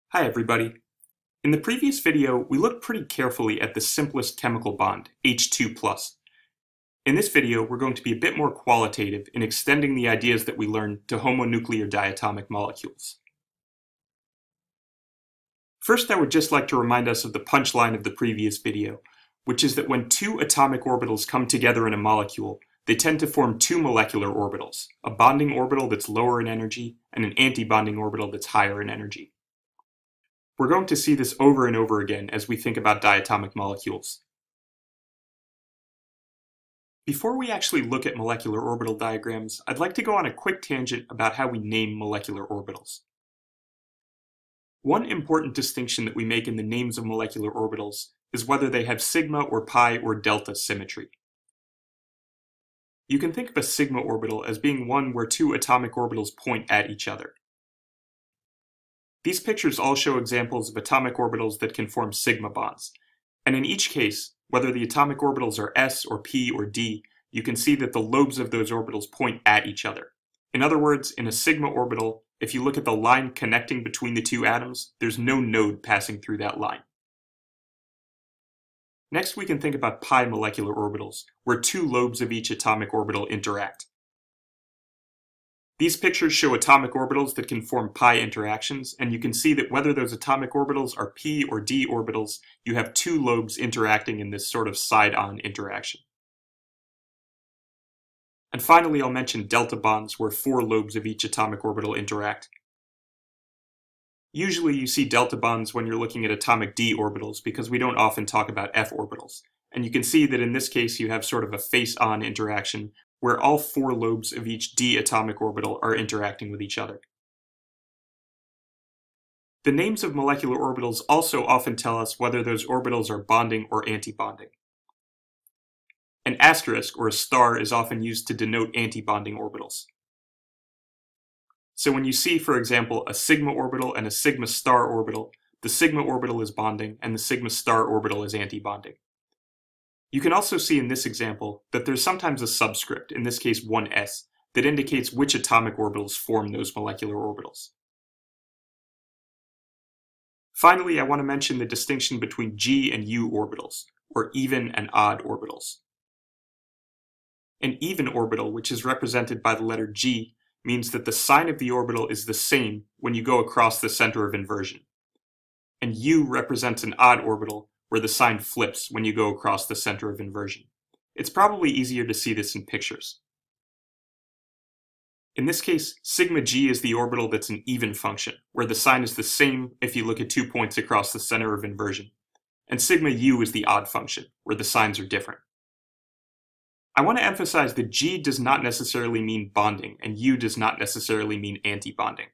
Hi everybody. In the previous video, we looked pretty carefully at the simplest chemical bond, H2+. In this video, we're going to be a bit more qualitative in extending the ideas that we learned to homonuclear diatomic molecules. First, I would just like to remind us of the punchline of the previous video, which is that when two atomic orbitals come together in a molecule, they tend to form two molecular orbitals, a bonding orbital that's lower in energy and an antibonding orbital that's higher in energy. We're going to see this over and over again as we think about diatomic molecules. Before we actually look at molecular orbital diagrams, I'd like to go on a quick tangent about how we name molecular orbitals. One important distinction that we make in the names of molecular orbitals is whether they have sigma or pi or delta symmetry. You can think of a sigma orbital as being one where two atomic orbitals point at each other. These pictures all show examples of atomic orbitals that can form sigma bonds, and in each case, whether the atomic orbitals are s or p or d, you can see that the lobes of those orbitals point at each other. In other words, in a sigma orbital, if you look at the line connecting between the two atoms, there's no node passing through that line. Next, we can think about pi molecular orbitals, where two lobes of each atomic orbital interact. These pictures show atomic orbitals that can form pi interactions, and you can see that whether those atomic orbitals are p or d orbitals, you have two lobes interacting in this sort of side-on interaction. And finally, I'll mention delta bonds, where four lobes of each atomic orbital interact. Usually you see delta bonds when you're looking at atomic d orbitals, because we don't often talk about f orbitals. And you can see that in this case you have sort of a face-on interaction, where all four lobes of each d atomic orbital are interacting with each other. The names of molecular orbitals also often tell us whether those orbitals are bonding or antibonding. An asterisk or a star is often used to denote antibonding orbitals. So when you see, for example, a sigma orbital and a sigma star orbital, the sigma orbital is bonding and the sigma star orbital is antibonding. You can also see in this example that there's sometimes a subscript, in this case 1s, that indicates which atomic orbitals form those molecular orbitals. Finally, I want to mention the distinction between g and u orbitals, or even and odd orbitals. An even orbital, which is represented by the letter g, means that the sign of the orbital is the same when you go across the center of inversion. And u represents an odd orbital, where the sign flips when you go across the center of inversion. It's probably easier to see this in pictures. In this case, sigma g is the orbital that's an even function, where the sign is the same if you look at 2 points across the center of inversion. And sigma u is the odd function, where the signs are different. I want to emphasize that g does not necessarily mean bonding, and u does not necessarily mean antibonding.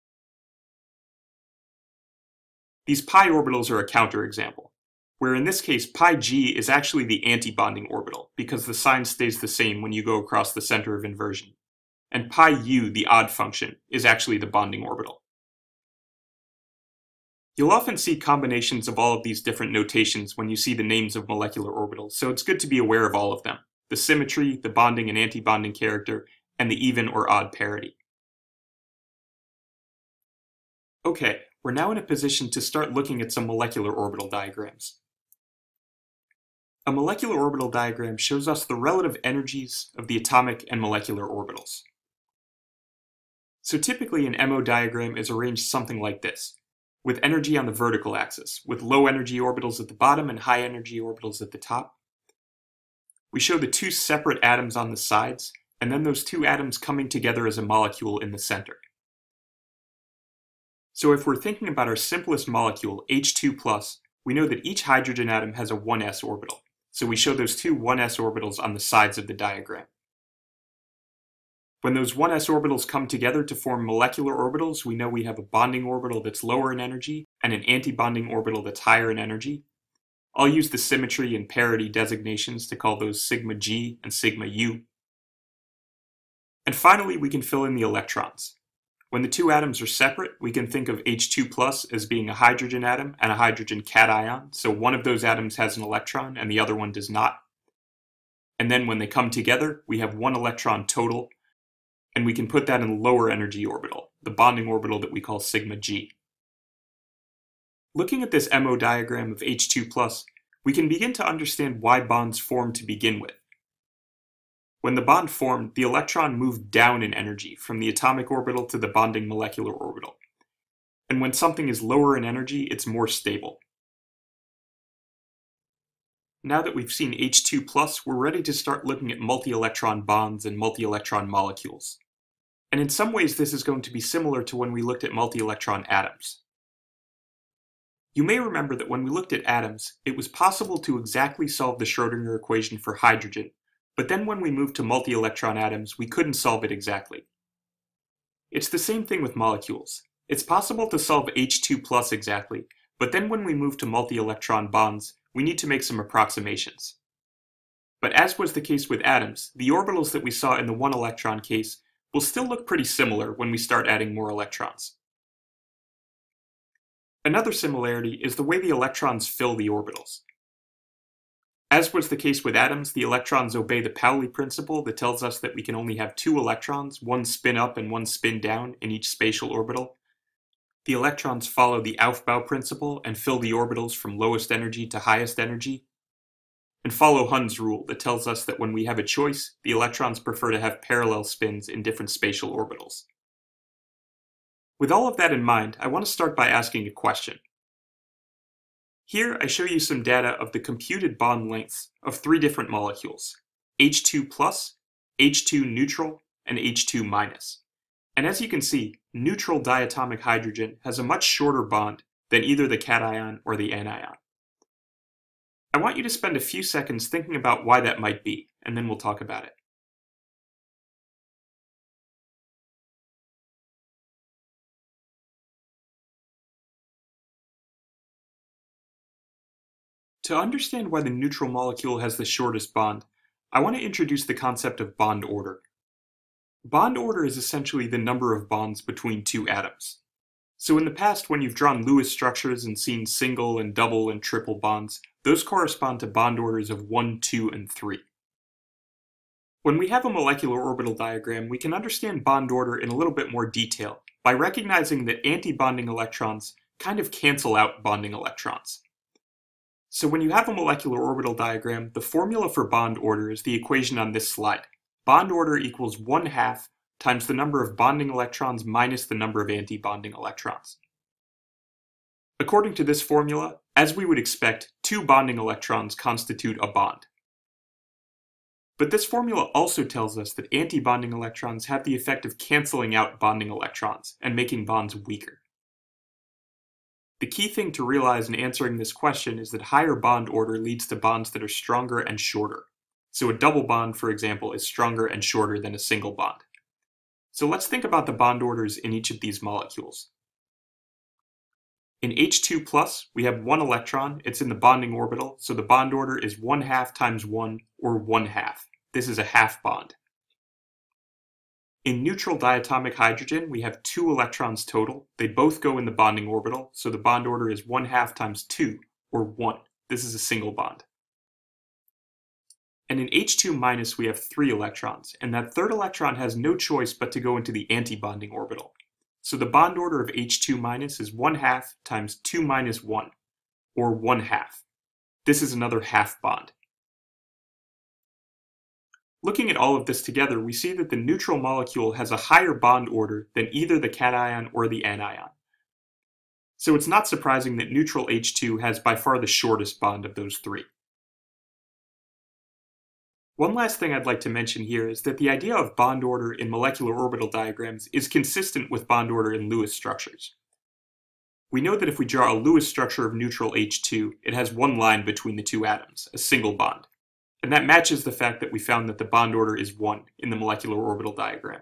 These pi orbitals are a counterexample, where in this case pi g is actually the antibonding orbital, because the sign stays the same when you go across the center of inversion. And pi u, the odd function, is actually the bonding orbital. You'll often see combinations of all of these different notations when you see the names of molecular orbitals, so it's good to be aware of all of them: the symmetry, the bonding and antibonding character, and the even or odd parity. Okay, we're now in a position to start looking at some molecular orbital diagrams. A molecular orbital diagram shows us the relative energies of the atomic and molecular orbitals. So typically an MO diagram is arranged something like this, with energy on the vertical axis, with low energy orbitals at the bottom and high energy orbitals at the top. We show the two separate atoms on the sides, and then those two atoms coming together as a molecule in the center. So if we're thinking about our simplest molecule, H2+, we know that each hydrogen atom has a 1s orbital, so we show those two 1s orbitals on the sides of the diagram. When those 1s orbitals come together to form molecular orbitals, we know we have a bonding orbital that's lower in energy and an antibonding orbital that's higher in energy. I'll use the symmetry and parity designations to call those sigma g and sigma u. And finally, we can fill in the electrons. When the two atoms are separate, we can think of H2+ as being a hydrogen atom and a hydrogen cation, so one of those atoms has an electron and the other one does not. And then when they come together, we have one electron total, and we can put that in the lower energy orbital, the bonding orbital that we call sigma g. Looking at this MO diagram of H2+, we can begin to understand why bonds form to begin with. When the bond formed, the electron moved down in energy from the atomic orbital to the bonding molecular orbital. And when something is lower in energy, it's more stable. Now that we've seen H2+, we're ready to start looking at multi-electron bonds and multi-electron molecules. And in some ways this is going to be similar to when we looked at multi-electron atoms. You may remember that when we looked at atoms, it was possible to exactly solve the Schrödinger equation for hydrogen, but then when we moved to multi-electron atoms, we couldn't solve it exactly. It's the same thing with molecules. It's possible to solve H2+ exactly, but then when we move to multi-electron bonds, we need to make some approximations. But as was the case with atoms, the orbitals that we saw in the one electron case will still look pretty similar when we start adding more electrons. Another similarity is the way the electrons fill the orbitals. As was the case with atoms, the electrons obey the Pauli principle that tells us that we can only have two electrons, one spin up and one spin down, in each spatial orbital. The electrons follow the Aufbau principle and fill the orbitals from lowest energy to highest energy, and follow Hund's rule that tells us that when we have a choice, the electrons prefer to have parallel spins in different spatial orbitals. With all of that in mind, I want to start by asking a question. Here I show you some data of the computed bond lengths of three different molecules, H2+, H2 neutral, and H2-. And as you can see, neutral diatomic hydrogen has a much shorter bond than either the cation or the anion. I want you to spend a few seconds thinking about why that might be, and then we'll talk about it. To understand why the neutral molecule has the shortest bond, I want to introduce the concept of bond order. Bond order is essentially the number of bonds between two atoms. So in the past, when you've drawn Lewis structures and seen single and double and triple bonds, those correspond to bond orders of 1, 2, and 3. When we have a molecular orbital diagram, we can understand bond order in a little bit more detail by recognizing that anti-bonding electrons kind of cancel out bonding electrons. So when you have a molecular orbital diagram, the formula for bond order is the equation on this slide. Bond order equals 1/2 times the number of bonding electrons minus the number of anti-bonding electrons. According to this formula, as we would expect, two bonding electrons constitute a bond. But this formula also tells us that anti-bonding electrons have the effect of canceling out bonding electrons and making bonds weaker. The key thing to realize in answering this question is that higher bond order leads to bonds that are stronger and shorter. So a double bond, for example, is stronger and shorter than a single bond. So let's think about the bond orders in each of these molecules. In H2+, we have one electron, it's in the bonding orbital, so the bond order is 1/2 times 1, or 1/2. This is a half bond. In neutral diatomic hydrogen, we have two electrons total. They both go in the bonding orbital, so the bond order is 1/2 times 2, or 1. This is a single bond. And in H2-, we have 3 electrons, and that third electron has no choice but to go into the anti-bonding orbital. So the bond order of H2- is 1/2 times 2 minus 1, or 1/2. This is another half bond. Looking at all of this together, we see that the neutral molecule has a higher bond order than either the cation or the anion. So it's not surprising that neutral H2 has by far the shortest bond of those three. One last thing I'd like to mention here is that the idea of bond order in molecular orbital diagrams is consistent with bond order in Lewis structures. We know that if we draw a Lewis structure of neutral H2, it has one line between the two atoms, a single bond. And that matches the fact that we found that the bond order is 1 in the molecular orbital diagram.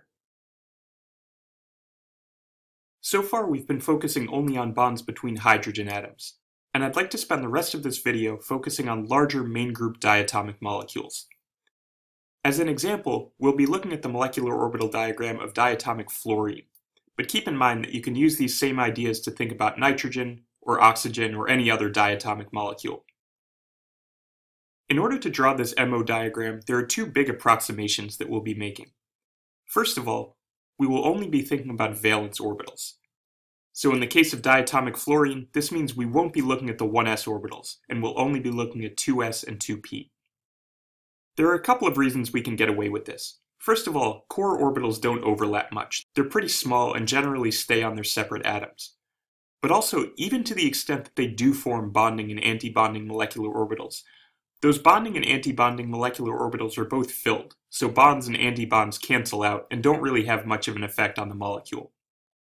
So far we've been focusing only on bonds between hydrogen atoms, and I'd like to spend the rest of this video focusing on larger main group diatomic molecules. As an example, we'll be looking at the molecular orbital diagram of diatomic fluorine, but keep in mind that you can use these same ideas to think about nitrogen, or oxygen, or any other diatomic molecule. In order to draw this MO diagram, there are two big approximations that we'll be making. First of all, we will only be thinking about valence orbitals. So in the case of diatomic fluorine, this means we won't be looking at the 1s orbitals, and we'll only be looking at 2s and 2p. There are a couple of reasons we can get away with this. First of all, core orbitals don't overlap much. They're pretty small and generally stay on their separate atoms. But also, even to the extent that they do form bonding and antibonding molecular orbitals, those bonding and antibonding molecular orbitals are both filled, so bonds and antibonds cancel out and don't really have much of an effect on the molecule.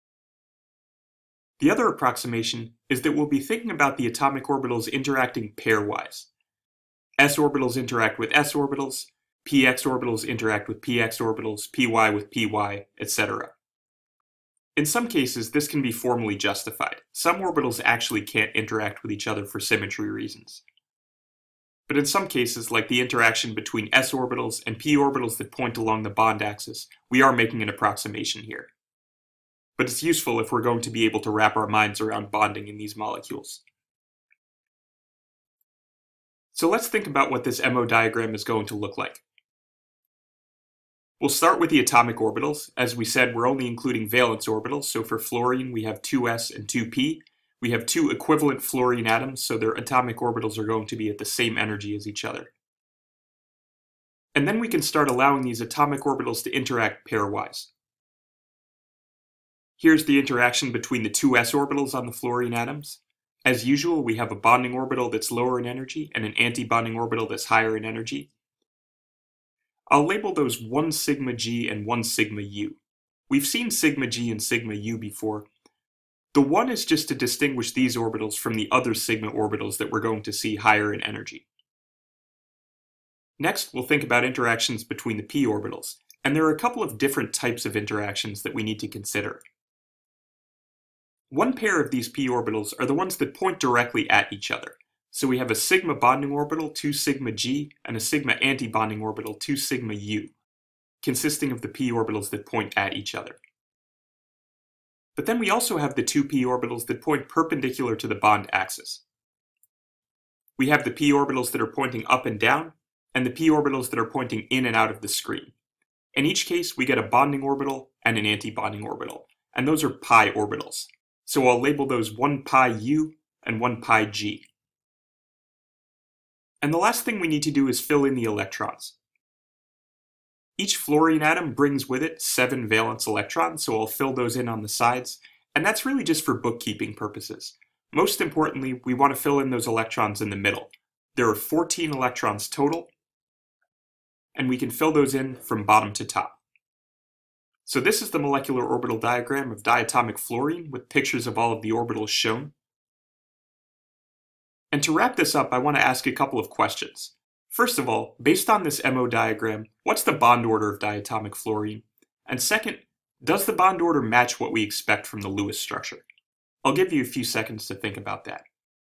The other approximation is that we'll be thinking about the atomic orbitals interacting pairwise. S orbitals interact with S orbitals, px orbitals interact with px orbitals, py with py, etc. In some cases, this can be formally justified. Some orbitals actually can't interact with each other for symmetry reasons. But in some cases, like the interaction between s orbitals and p orbitals that point along the bond axis, we are making an approximation here. But it's useful if we're going to be able to wrap our minds around bonding in these molecules. So let's think about what this MO diagram is going to look like. We'll start with the atomic orbitals. As we said, we're only including valence orbitals, so for fluorine we have 2s and 2p. We have two equivalent fluorine atoms, so their atomic orbitals are going to be at the same energy as each other. And then we can start allowing these atomic orbitals to interact pairwise. Here's the interaction between the 2s orbitals on the fluorine atoms. As usual, we have a bonding orbital that's lower in energy and an antibonding orbital that's higher in energy. I'll label those 1 sigma g and 1 sigma u. We've seen sigma g and sigma u before. The 1 is just to distinguish these orbitals from the other sigma orbitals that we're going to see higher in energy. Next, we'll think about interactions between the p orbitals, and there are a couple of different types of interactions that we need to consider. One pair of these p orbitals are the ones that point directly at each other. So we have a sigma bonding orbital, 2 sigma g, and a sigma antibonding orbital, 2 sigma u, consisting of the p orbitals that point at each other. But then we also have the 2 p orbitals that point perpendicular to the bond axis. We have the p orbitals that are pointing up and down, and the p orbitals that are pointing in and out of the screen. In each case, we get a bonding orbital and an antibonding orbital, and those are pi orbitals. So I'll label those 1 pi u and 1 pi g. And the last thing we need to do is fill in the electrons. Each fluorine atom brings with it 7 valence electrons, so I'll fill those in on the sides, and that's really just for bookkeeping purposes. Most importantly, we want to fill in those electrons in the middle. There are 14 electrons total, and we can fill those in from bottom to top. So this is the molecular orbital diagram of diatomic fluorine with pictures of all of the orbitals shown. And to wrap this up, I want to ask a couple of questions. First of all, based on this MO diagram, what's the bond order of diatomic fluorine? And second, does the bond order match what we expect from the Lewis structure? I'll give you a few seconds to think about that.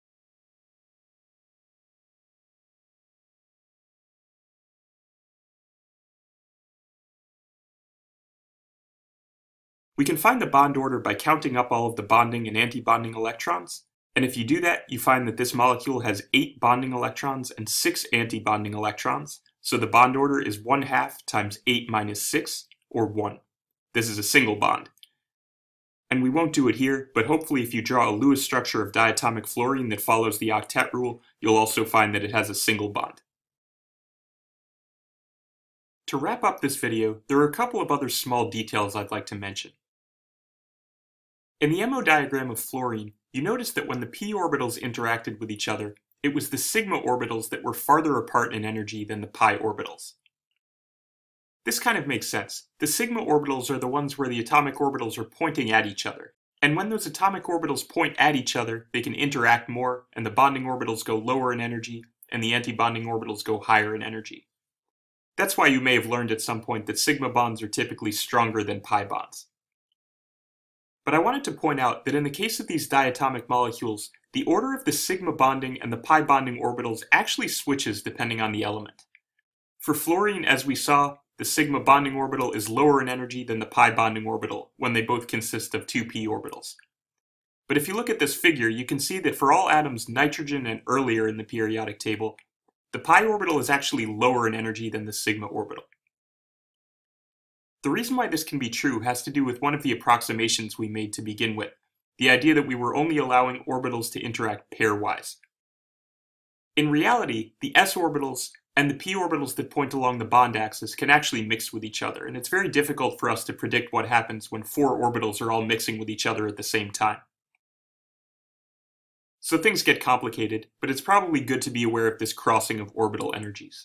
We can find the bond order by counting up all of the bonding and antibonding electrons, and if you do that, you find that this molecule has 8 bonding electrons and 6 antibonding electrons, so the bond order is 1/2 times 8 minus 6, or 1. This is a single bond. And we won't do it here, but hopefully if you draw a Lewis structure of diatomic fluorine that follows the octet rule, you'll also find that it has a single bond. To wrap up this video, there are a couple of other small details I'd like to mention. In the MO diagram of fluorine, you notice that when the p orbitals interacted with each other, it was the sigma orbitals that were farther apart in energy than the pi orbitals. This kind of makes sense. The sigma orbitals are the ones where the atomic orbitals are pointing at each other. And when those atomic orbitals point at each other, they can interact more, and the bonding orbitals go lower in energy, and the antibonding orbitals go higher in energy. That's why you may have learned at some point that sigma bonds are typically stronger than pi bonds. But I wanted to point out that in the case of these diatomic molecules, the order of the sigma bonding and the pi bonding orbitals actually switches depending on the element. For fluorine, as we saw, the sigma bonding orbital is lower in energy than the pi bonding orbital when they both consist of 2 p orbitals. But if you look at this figure, you can see that for all atoms nitrogen and earlier in the periodic table, the pi orbital is actually lower in energy than the sigma orbital. The reason why this can be true has to do with one of the approximations we made to begin with. the idea that we were only allowing orbitals to interact pairwise. In reality, the s orbitals and the p orbitals that point along the bond axis can actually mix with each other, and it's very difficult for us to predict what happens when 4 orbitals are all mixing with each other at the same time. So things get complicated, but it's probably good to be aware of this crossing of orbital energies.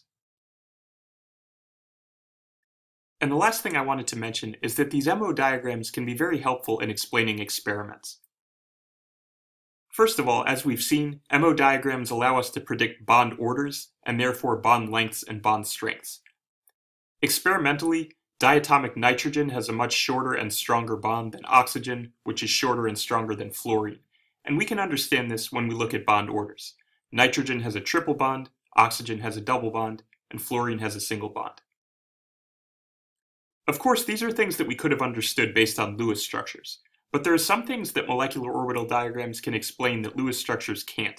And the last thing I wanted to mention is that these MO diagrams can be very helpful in explaining experiments. First of all, as we've seen, MO diagrams allow us to predict bond orders, and therefore bond lengths and bond strengths. Experimentally, diatomic nitrogen has a much shorter and stronger bond than oxygen, which is shorter and stronger than fluorine. And we can understand this when we look at bond orders. Nitrogen has a triple bond, oxygen has a double bond, and fluorine has a single bond. Of course, these are things that we could have understood based on Lewis structures. But there are some things that molecular orbital diagrams can explain that Lewis structures can't.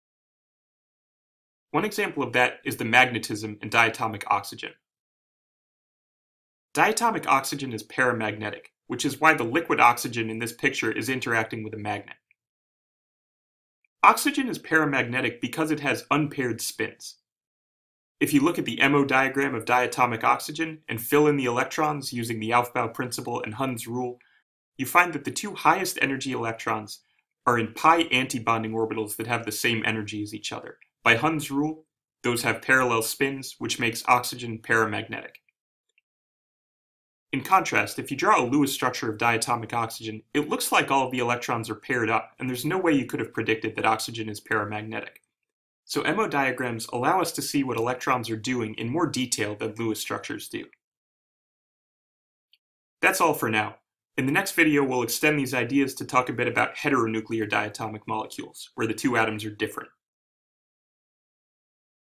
One example of that is the magnetism in diatomic oxygen. Diatomic oxygen is paramagnetic, which is why the liquid oxygen in this picture is interacting with a magnet. Oxygen is paramagnetic because it has unpaired spins. If you look at the MO diagram of diatomic oxygen and fill in the electrons using the Aufbau principle and Hund's rule, you find that the 2 highest energy electrons are in pi antibonding orbitals that have the same energy as each other. By Hund's rule, those have parallel spins, which makes oxygen paramagnetic. In contrast, if you draw a Lewis structure of diatomic oxygen, it looks like all of the electrons are paired up, and there's no way you could have predicted that oxygen is paramagnetic. So MO diagrams allow us to see what electrons are doing in more detail than Lewis structures do. That's all for now. In the next video, we'll extend these ideas to talk a bit about heteronuclear diatomic molecules, where the 2 atoms are different.